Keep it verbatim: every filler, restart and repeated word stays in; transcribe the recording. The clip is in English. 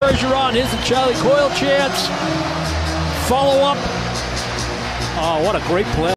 Bergeron. Here's the Charlie Coyle chance. Follow up. Oh, what a great play.